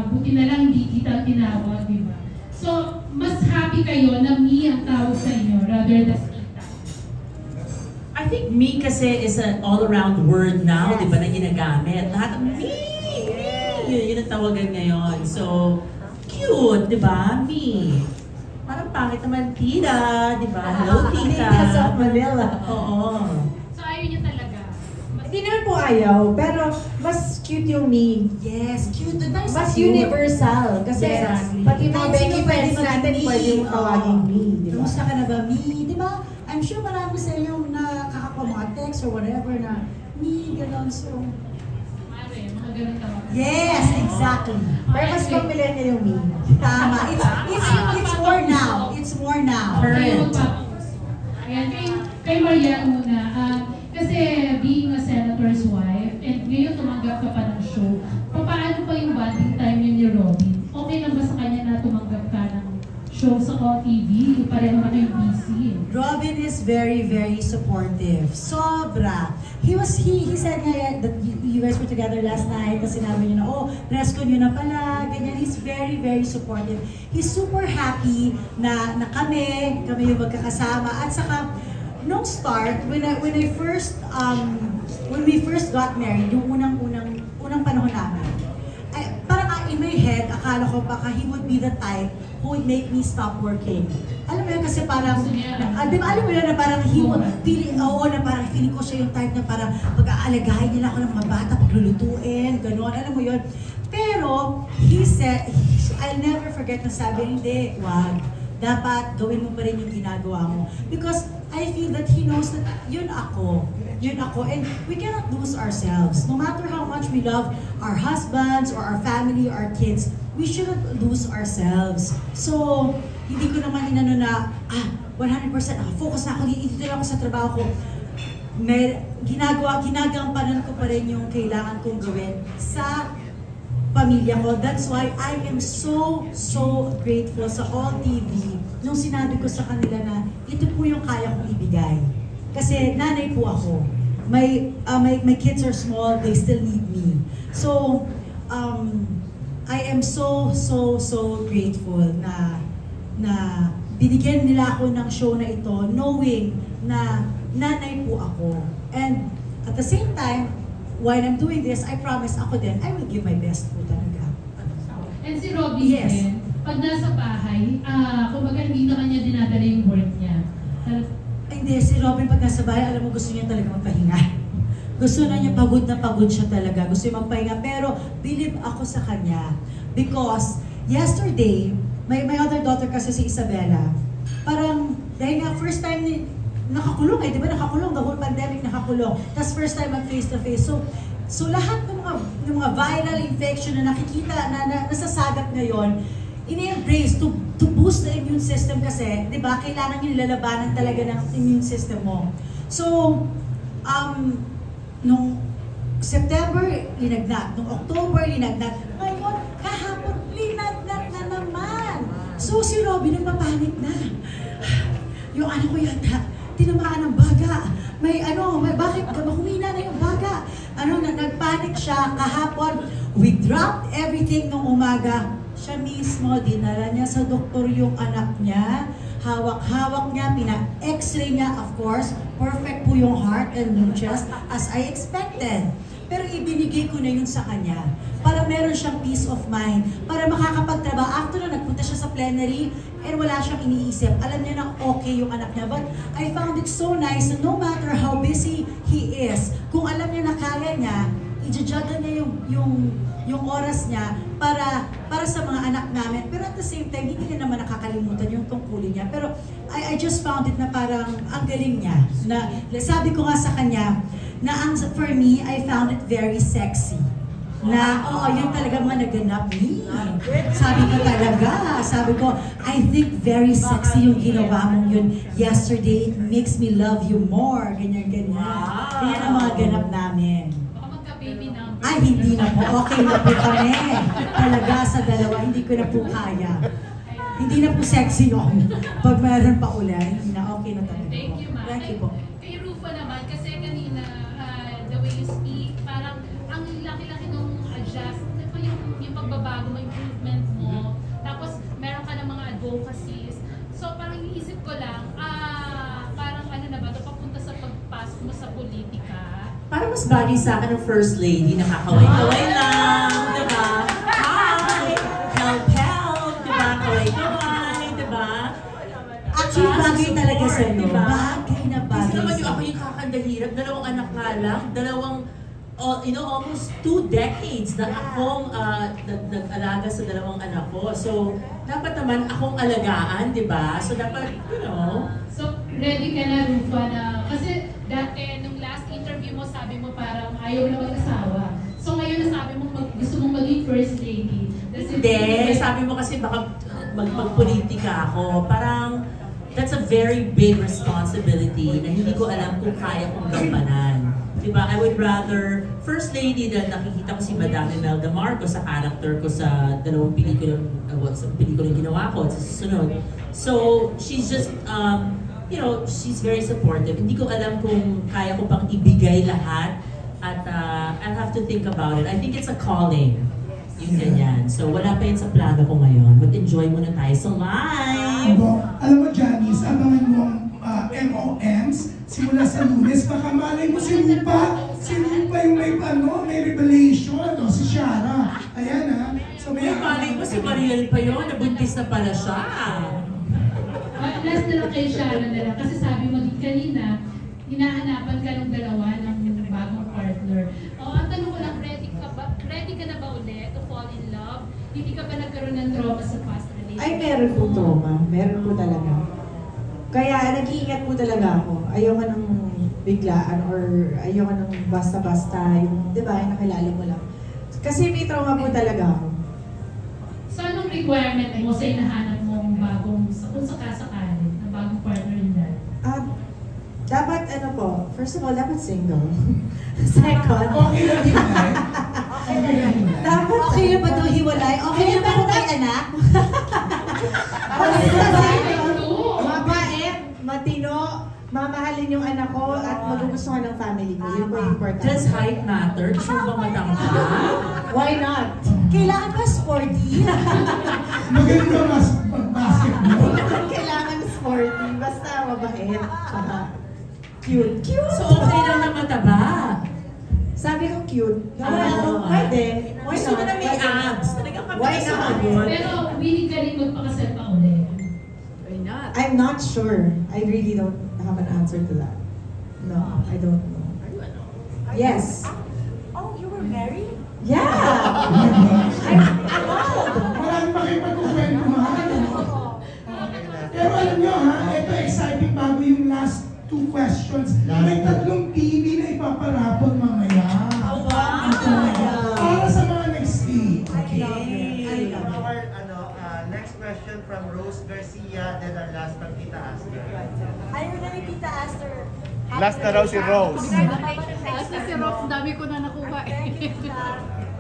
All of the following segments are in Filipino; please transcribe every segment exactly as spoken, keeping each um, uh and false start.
buti na lang hindi kita tinawag, di ba? So, mas happy kayo na me ang tawag sa inyo rather than kita. I think me kasi is an all-around word now, yes. Di ba, na ginagamit. Lahat ng me, me, yun, yun ang tawagan ngayon. So, cute, di ba? Me. Parang pangit naman, tita, di ba? Hello, tita. Tita sa Manila. Oo. So, ayaw niya talaga. Hindi naman po ayaw, pero mas cute yung me. Yes, cute. Nice Mas cute. universal. Kasi Exactly. pati mga Kahit Becky sino friends pwede natin, maging pwede yung me. tawagin me. Di ba? Kamusta ka na ba, me? Di ba? I'm sure marami sa inyo nakakakuha mga text or whatever na me, gano'n. So, Mare, mga ganun tawag. yes, exactly. Pero mas pamilya yung me. Tama. It's, it's, it's more now. It's more now. Current. Ayan, kay, kay Maria muna. Uh, kasi being a senator's wife, and ngayon tumanggap ka pa ng show, paano pa yung bonding time yun ni Robin? Okay lang ba sa kanya na tumanggap ka ng show sa O T V? Pareho na kayong busy. Robin is very, very supportive. Sobra. He was, he, he said nga that you, you guys were together last night, kasi sinabi niyo na, oh, press ko niyo na pala, ganyan. He's very, very supportive. He's super happy na, na kami, kami yung magkakasama. At saka, nung start, when I, when I first, um, when we first got married, yung unang-unang, unang panahon namin, ay, parang uh, in my head, akala ko baka he would be the type who would make me stop working. Alam mo yun, kasi parang, uh, di ba, alam mo yun, na parang he would, feeling, oo, na parang feeling ko siya yung type na parang pag-aalagahin nila ako ng mga bata, paglulutuin, gano'n, alam mo yun. Pero, he said, I'll never forget na sabi, hindi, wag. Dapat gawin mo pa rin yung ginagawa mo. Because I feel that he knows that yun ako. Yun ako. And we cannot lose ourselves. No matter how much we love our husbands or our family, our kids, we shouldn't lose ourselves. So, hindi ko naman inano na, ah, one hundred percent focus na ako, dito lang ako sa trabaho ko. May, ginagawa, ginagampanan ko pa rin yung kailangan kong gawin sa pamilya ko. That's why I am so, so grateful sa All T V nung sinabi ko sa kanila na ito po yung kaya kong ibigay. Kasi nanay po ako. My, uh, my, my kids are small, they still need me. So, um, I am so, so, so grateful na, na binigyan nila ako ng show na ito knowing na nanay po ako. And at the same time, while I'm doing this, I promise ako din, I will give my best po talaga. And si Robin Yes. din, pag nasa bahay, ah, kumbaga hindi na kanya dinadala yung work niya. Ay, hindi, si Robin pag nasa bahay, alam mo gusto niya talaga magpahinga. Gusto na niya, pagod na pagod siya talaga. Gusto niya magpahinga. Pero believe ako sa kanya. Because yesterday, my, my other daughter kasi si Isabella, parang dahil nga first time ni, nakakulong eh, di ba nakakulong, the whole pandemic nakakulong. Tapos first time mag face to face. So, so lahat ng mga, ng mga viral infection na nakikita, na, na nasasagap ngayon, ini-embrace to, to boost the immune system kasi, di ba, kailangan yung lalabanan talaga ng immune system mo. So, um, nung September, linagnat. Nung October, linagnat. Ngayon, kahapon, linagnat na naman. So, si Robin nagpapanik na. Yung anak ko yata, tinamaan ng baga. May ano, may bakit humina na yung baga. Ano, na nagpanik siya kahapon. We dropped everything nung umaga. Siya mismo, dinala niya sa doktor yung anak niya. Hawak-hawak niya, pina-x-ray niya, of course. Perfect po yung heart and yung chest as I expected. Pero ibinigay ko na yun sa kanya para meron siyang peace of mind, para makakapagtrabaho. After na nagpunta siya sa plenary and wala siyang iniisip, alam niya na okay yung anak niya. But I found it so nice na no matter how busy he is, kung alam niya na kaya niya, i-juggle niya yung, yung, yung oras niya para, para sa mga anak namin. Pero at the same time, hindi niya naman nakakalimutan yung tungkulin niya. Pero I, I just found it na parang ang galing niya. Na, sabi ko nga sa kanya, na ang, for me, I found it very sexy. Na, oh, yun talaga managanap me. Sabi ko talaga, sabi ko, I think very sexy yung ginawa mong yun yesterday. It makes me love you more. Ganyan, ganyan. Ganyan ang mga ganap namin. Baka magka-baby na. Ay, hindi na po. Okay na po kami. Talaga sa dalawa, hindi ko na po kaya. Hindi na po sexy yun. Pag mayroon pa ulit, hindi na okay na talaga. Thank you, ma'am. Thank you po. Kay Rufa naman, kasi kanina, uh, the way you speak, parang ang laki-laki nung adjust, yung, yung pagbabago mo, yung advocacies. So parang iisip ko lang, ah, parang ano na ba, ito papunta sa pagpasok mo sa politika. Parang mas bagay sa akin ng First Lady, nakakaway-kaway lang, di ba? Hi! Help, help! Di ba? Kaway-kaway, di ba? Actually, bagay talaga sa iyo. Diba? Bagay na Kasi bagay naman yung sa ako yung kakandahirap, dalawang anak nga lang, dalawang, oh, you know, almost two decades na akong uh, nag- nag-alaga sa dalawang anak ko. So, dapat naman akong alagaan, di ba? So, dapat, you know, So, ready ka na, Rufa, na, kasi dati, nung last interview mo, sabi mo parang ayaw na mag-asawa. So, ngayon nasabi mo, mag, gusto mong maging first lady. That's hindi. Sabi mo kasi baka mag magpolitika ako. Parang, that's a very big responsibility na hindi ko alam kung kaya kong gampanan. Diba? I would rather, First Lady, dahil nakikita ko si Madame Imelda Marcos sa character ko sa dalawang pelikulang, uh, well, sa pelikulang ginawa ko at sa susunod. So, she's just, um, you know, she's very supportive. Hindi ko alam kung kaya ko pang ibigay lahat at uh, I'll have to think about it. I think it's a calling. Yung ganyan. So, wala pa yun sa plano ko ngayon. But enjoy muna tayo sa live! Abo, alam mo, Janice, abangan mo ang uh, M O Ms simula sa Lunes. Baka malay mo si Rupa. Si Rupa yung may, ano, may revelation. O, si Shara. Ayan, ha? So, may May malay mo si Mariel pa yun. Nabuntis na pala siya. Uh, last na lang kay Sharon na lang. Kasi sabi mo din kanina, hinahanapan ka ng dalawa ng bagong partner. O, ang tanong ko lang, ready ka ba, ready ka na ba ulit to fall in love? Hindi ka ba nagkaroon ng trauma sa past relationship? Ay, meron po trauma. Meron po talaga. Kaya nag-iingat po talaga ako. Ayoko nang biglaan or ayoko nang basta-basta yung, di ba, yung nakilala mo lang. Kasi may trauma po talaga ako. So, anong requirement mo sa hinahanap mong bagong, kung sakasakali, na bagong partner in that? At dapat ano po, first of all, dapat single. Second, Okay lang yun, eh. Okay lang yun. dapat Okay na ba ito hiwalay? Okay na ba kung may anak? mabait, matino, mamahalin yung anak ko at magugustuhan ng family ko. Yun po yung important. Does height matter? Gusto mo bang matangkad? Why not? Kailangan ba sporty? Maganda mas pag-basketball. Kailangan sporty, basta mabait. Tsaka cute. Cute! So, okay lang na mataba. Sabi ko cute. Ah. Well, pwede. Why Gusto mo not? na may abs. Talagang Why mabilis not? ako. Pero willing ka rin magpakasal pa ulit. I'm not sure. I really don't have an answer to that. No, I don't know. Yes. Oh, you were married? Yeah! I'm, I'm old! Marami pa kayo pagkukwentuhan. Pero alam nyo ha, ito exciting bago yung last two questions. May tatlong T V na ipaparapon mamaya. Oh, wow. Para sa mga next week. Okay. Our ano, uh, next question from Rose Garcia, then our last from Tita Aster. Ayaw na ni Tita Aster. Last na raw si Rose. Congratulations sa Kasi si Rox, dami ko na nakuha eh. Thank you, Tita.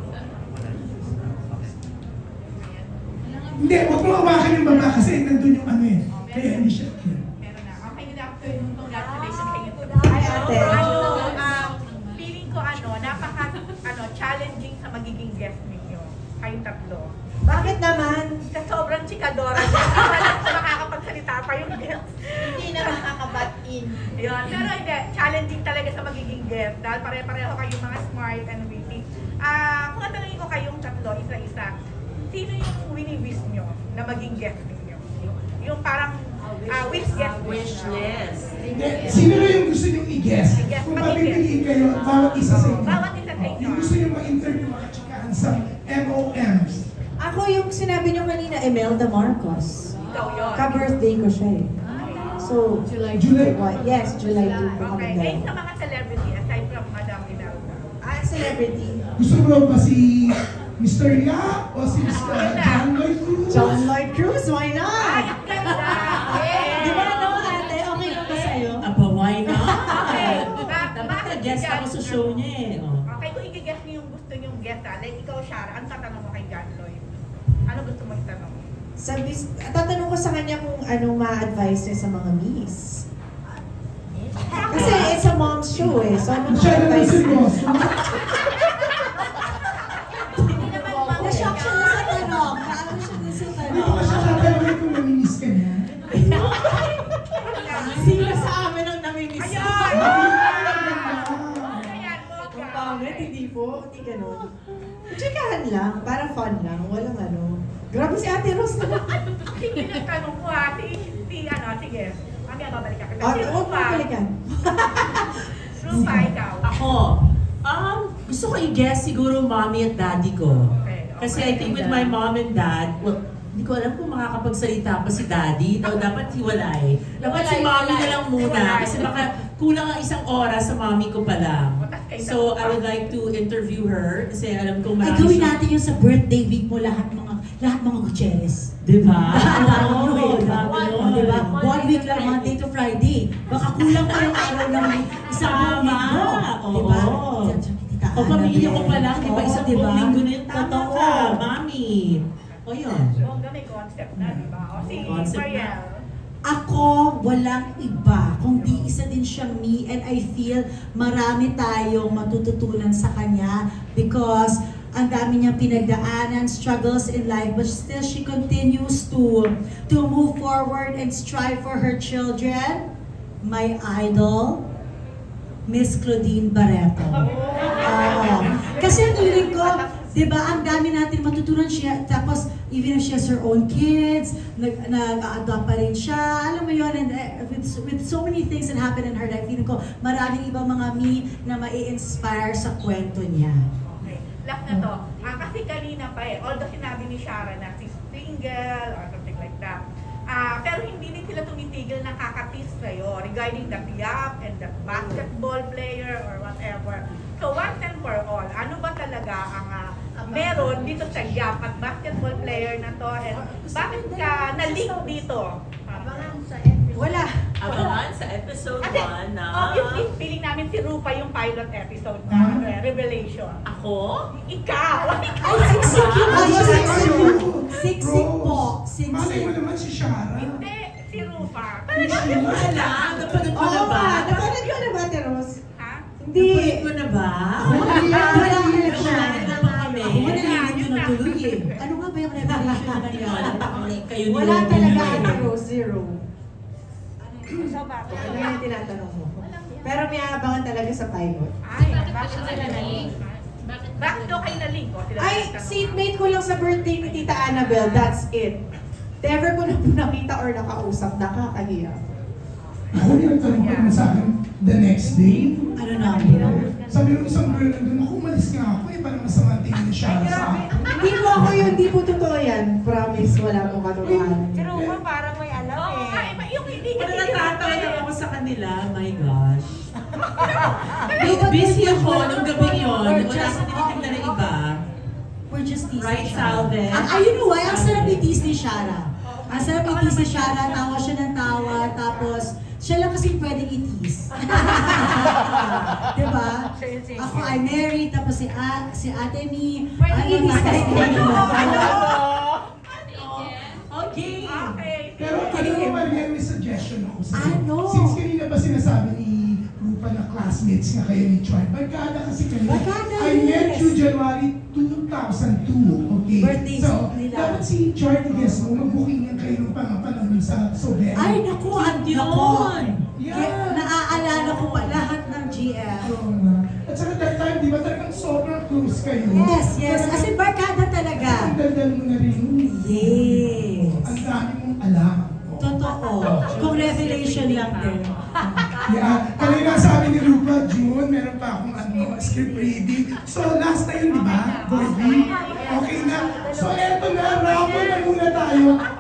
Hindi, huwag mo hawakan yung baba kasi nandun yung ano eh. Kaya hindi siya. Meron na. Okay, good afternoon. Congratulations sa inyo. Hi, ate. Ano, um, feeling ko ano, napaka ano, challenging sa magiging guest ninyo. Kayong tatlo. Bakit naman? Sa sobrang chikadora. Walang makakapagsalita pa yung guest. Hindi na makakabat in. Yun. Pero hindi, challenging talaga sa magiging guest. Dahil pare-pareho kayong mga smart and witty. Ah, kung tatanungin ko kayong tatlo, isa-isa, sino yung wini-wish nyo na maging guest ninyo? Yung, yung parang uh, wish guest Wish list. Hindi, sino na yung gusto nyo i-guess? Yes, Kung mag-i-guess. papipiliin kayo, bawat isa sa inyo. Bawat isa sa inyo. Yung gusto nyo ma-interview mga chikahan sa M O Ms. Ako yung sinabi niyo kanina, Imelda Marcos. Ikaw yun. Ka-birthday ko siya eh. So, July July. What? Yes, July two po Okay. kami Ngayon sa dalawa. mga celebrity, aside from Madam Imelda. Ah, celebrity. Gusto mo ba si Mister Ya o si Mister John Lloyd Cruz? John Lloyd Cruz, why Ay, not? ang ganda! Di ba no, ate? Okay lang ba sa'yo? Aba, why not? Okay. Dapat ka-guest ako sa show niya eh. Oh. Okay, kung i-guess niyo yung gusto niyong guest, ah, like ikaw, Shara, ang tatanong mo kay John Lloyd? Ano gusto mo itanong? Sabi, tatanong ko sa kanya kung anong ma-advise niya sa mga miss. Kasi it's a mom's show eh. So anong Siya naman ma-advise si niya? Boss. Hindi naman Na-shock siya na sa tanong. Naano siya na sa Hindi ko tanong. pa siya tatanungin kung namimiss hindi ganun. Chikahan lang, para fun lang, walang ano. Grabe si Ate Rose na. Sige, nagtanong ko ha, si, si ano, sige. Mami, ano, balik ka. Oh, Si huwag mo Rupa. balikan. Rupa, ikaw. Ako, um, gusto ko i-guess siguro mommy at daddy ko. Okay, okay. Kasi I think with my mom and dad, well, hindi ko alam kung makakapagsalita pa si daddy. Daw dapat hiwalay. Dapat si mommy na lang muna. Kasi baka kulang ang isang oras sa mommy ko pa lang. So I would like to interview her. Kasi alam kong Ay, marami gawin siya- natin yun sa birthday week mo, lahat mga lahat mga Gutierrez. Diba? Alam Oo, nyo eh, diba? grabe Oh, yun. diba? One week lang, Monday to Friday. Baka kulang pa yung araw ng isang buong Tama. linggo. Diba? Oo. Tita O pamilya ko Annabelle. pa lang, di ba? Oo, Isang diba? buong linggo na yun. Tama Totoo. ka, mami. O yun. Bongga, may concept na, di ba? O si Concept na. Mariel. Ako, walang iba. Kung di isa din siya me, and I feel marami tayong matututunan sa kanya because ang dami niyang pinagdaanan, struggles in life, but still she continues to to move forward and strive for her children. My idol, Miss Claudine Barreto. Oo. Kasi ang feeling ko, di ba, ang dami natin matutunan siya, tapos even if she has her own kids, nag- nag-a-adopt pa rin siya, alam mo yun, and uh, with, with so many things that happen in her life, feeling ko, maraming ibang mga me na mai-inspire sa kwento niya. Okay. Last na to. Ah, kasi kanina pa eh, although sinabi ni Shara na she's single or something like that, ah, pero hindi din sila tumitigil na kakatis sa'yo regarding the Piap and the basketball player or whatever. So once and for all, ano ba talaga ang uh, meron dito sa Yap at basketball player na to, and bakit ka na-link dito? Abangan sa episode. Wala. Abangan sa episode Kasi one na... obviously, feeling namin si Rupa yung pilot episode na Huh? uh, Revelation. Ako? Ikaw! Ikaw! Ay, siksik yun! Ay, Ano si siksik ano? Siksik po. Rose, malay mo Siksik. naman si Shara. Hindi, si Rupa. Wala. Napanood ko na Oo ba? nga, napanood ko na ba, Ate Rose? Ha? Hindi. Napanood ko na ba? Hindi. Nag-share na ba kami? Ako na lang yun na tuloy eh. Ano nga ba yung revelation na nangyari? Kayo ni Wala Robin talaga, yun. Ate Rose, zero. So, bakit? Ano yung tinatanong mo? Pero may abangan talaga sa pilot. Ay, Bakit ba bakit siya sila nalink? na-link? Bakit ba Bakit daw kayo na-link? O, sila Ay, nagtanong. seatmate ko lang sa birthday ni Tita Annabelle, that's it. Never ko na po nakita or nakausap, nakakahiya. Ako yung nagtanong pa naman sa akin the next day. Ano na? Sabi ng isang girl na doon, ako umalis nga ako eh, parang masama ang tingin ni Shara sa akin. Hindi po ako yun, hindi po totoo yan. Promise, wala pong katotohanan. Si Rupa parang may alam Oo, eh. nga, eh, yung hindi Wala kasi natatawa lang ako sa kanila. My gosh. But Busy we're ako just- nung gabi yun. we're Wala just- sa tinitignan ng iba. We're just teasing Right, siya. Salve? Ang, ayun know why, ang sarap i-tease ni Shara. Ang sarap i-tease ni Shara, tawa siya ng tawa, tapos siya lang kasi pwedeng i-tease. Diba? Ako, I'm married, tapos si, A, si Ate Mi, Pwede ano, i-tease tapos ka si rin. Okay. Okay. Pero alam mo, Mariel, may suggestion ako sa Ano? Since kanina ba sinasabi ni Rupa na classmates nga kayo ni Choi, barkada kasi kanina. Barkada, I met yes. you January two thousand two, okay? Birthday so, nila. dapat si Choi, guess mo, mag-booking yan kayo nung pangapanahon sa Soberia. Ay, naku, ang Yun. naku. Yeah. Kaya naaalala ko pa lahat ng G F. Oo nga. At saka that time, di ba talagang sobrang close kayo? Yes, yes. As in, barkada talaga. Ang daldal mo na rin yun. Yes. Ang dami mong alam. Totoo. Kung revelation lang din. Yeah. Kanina sabi ni Rupa, June, meron pa akong ano, script reading. So last na yun, di ba? Gordy? Okay na. So eto na, round na muna tayo.